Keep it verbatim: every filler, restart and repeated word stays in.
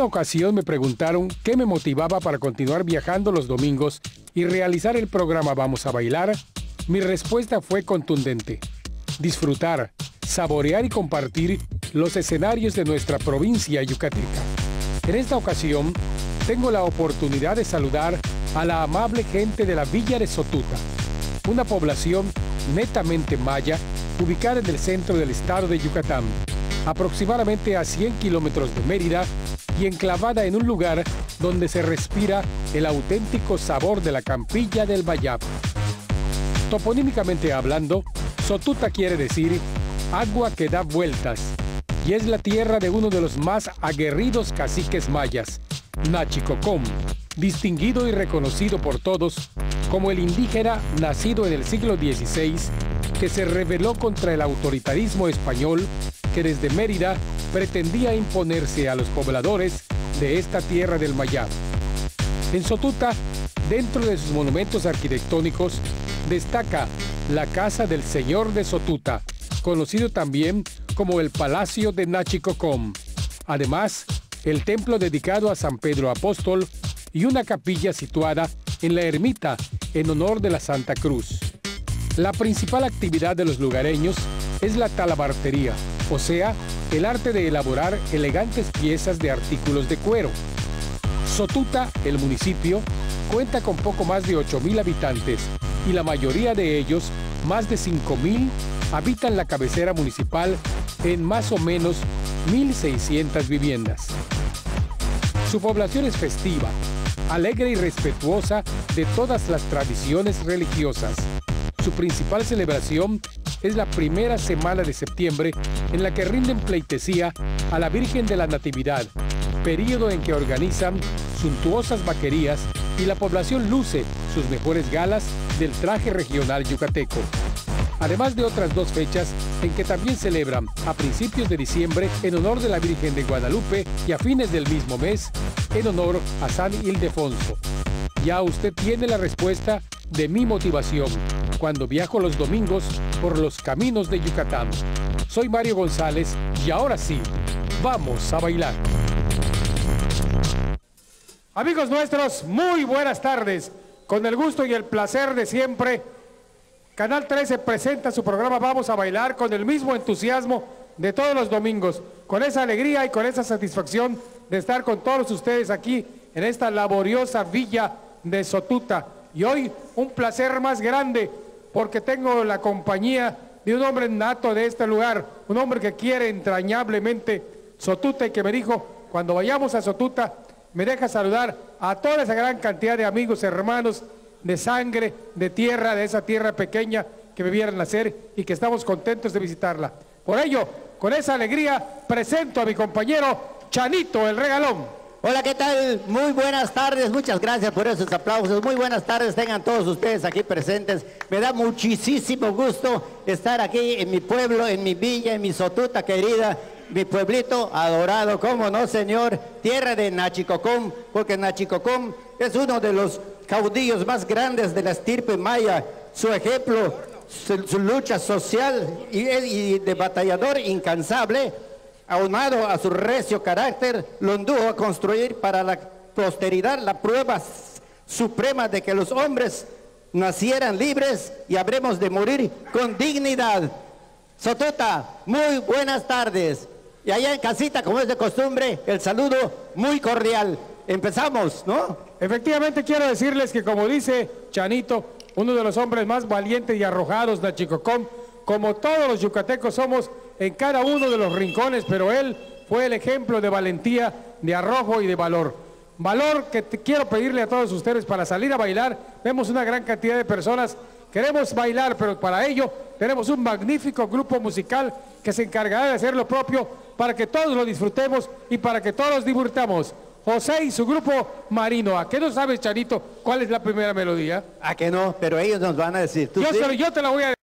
una ocasión me preguntaron qué me motivaba para continuar viajando los domingos y realizar el programa Vamos a Bailar. Mi respuesta fue contundente: disfrutar, saborear y compartir los escenarios de nuestra provincia yucateca. En esta ocasión, tengo la oportunidad de saludar a la amable gente de la Villa de Sotuta, una población netamente maya, ubicada en el centro del estado de Yucatán, aproximadamente a cien kilómetros de Mérida y enclavada en un lugar donde se respira el auténtico sabor de la campilla del Bayab. Toponímicamente hablando, Sotuta quiere decir agua que da vueltas, y es la tierra de uno de los más aguerridos caciques mayas, Nachicocom, distinguido y reconocido por todos como el indígena nacido en el siglo dieciséis que se rebeló contra el autoritarismo español que desde Mérida pretendía imponerse a los pobladores de esta tierra del Mayab. En Sotuta, dentro de sus monumentos arquitectónicos, destaca la Casa del Señor de Sotuta, conocido también como el Palacio de Nachicocom. Además, el templo dedicado a San Pedro Apóstol y una capilla situada en la ermita en honor de la Santa Cruz. La principal actividad de los lugareños es la talabartería, o sea, el arte de elaborar elegantes piezas de artículos de cuero. Sotuta, el municipio, cuenta con poco más de ocho mil habitantes y la mayoría de ellos, más de cinco mil, habitan la cabecera municipal en más o menos mil seiscientas viviendas. Su población es festiva, alegre y respetuosa de todas las tradiciones religiosas. Su principal celebración es la primera semana de septiembre, en la que rinden pleitesía a la Virgen de la Natividad, período en que organizan suntuosas vaquerías y la población luce sus mejores galas del traje regional yucateco. Además de otras dos fechas en que también celebran a principios de diciembre en honor de la Virgen de Guadalupe y a fines del mismo mes en honor a San Ildefonso. Ya usted tiene la respuesta de mi motivación cuando viajo los domingos por los caminos de Yucatán. Soy Mario González y ahora sí, vamos a bailar. Amigos nuestros, muy buenas tardes. Con el gusto y el placer de siempre, Canal trece presenta su programa Vamos a Bailar con el mismo entusiasmo de todos los domingos, con esa alegría y con esa satisfacción de estar con todos ustedes aquí en esta laboriosa villa de Sotuta. Y hoy un placer más grande porque tengo la compañía de un hombre nato de este lugar, un hombre que quiere entrañablemente Sotuta y que me dijo, cuando vayamos a Sotuta, me deja saludar a toda esa gran cantidad de amigos, hermanos, de sangre, de tierra, de esa tierra pequeña que me vieron nacer y que estamos contentos de visitarla. Por ello, con esa alegría, presento a mi compañero Chanito, el Regalón. Hola, ¿qué tal? Muy buenas tardes, muchas gracias por esos aplausos. Muy buenas tardes, tengan todos ustedes aquí presentes. Me da muchísimo gusto estar aquí en mi pueblo, en mi villa, en mi Sotuta querida, mi pueblito adorado, ¿cómo no, señor? Tierra de Nachicocom, porque Nachicocom es uno de los caudillos más grandes de la estirpe maya. Su ejemplo, su, su lucha social y, y de batallador incansable, aunado a su recio carácter, lo indujo a construir para la posteridad la prueba suprema de que los hombres nacieran libres y habremos de morir con dignidad. Sotuta, muy buenas tardes. Y allá en casita, como es de costumbre, el saludo muy cordial. Empezamos, ¿no? Efectivamente, quiero decirles que, como dice Chanito, uno de los hombres más valientes y arrojados de Nachicocom, como todos los yucatecos somos en cada uno de los rincones, pero él fue el ejemplo de valentía, de arrojo y de valor. Valor que te quiero pedirle a todos ustedes para salir a bailar. Vemos una gran cantidad de personas, queremos bailar, pero para ello tenemos un magnífico grupo musical que se encargará de hacer lo propio para que todos lo disfrutemos y para que todos divirtamos. José y su grupo Marino. ¿A qué no sabes, Chanito, cuál es la primera melodía? ¿A qué no? Pero ellos nos van a decir. ¿Tú Yo, sí? se, yo te la voy a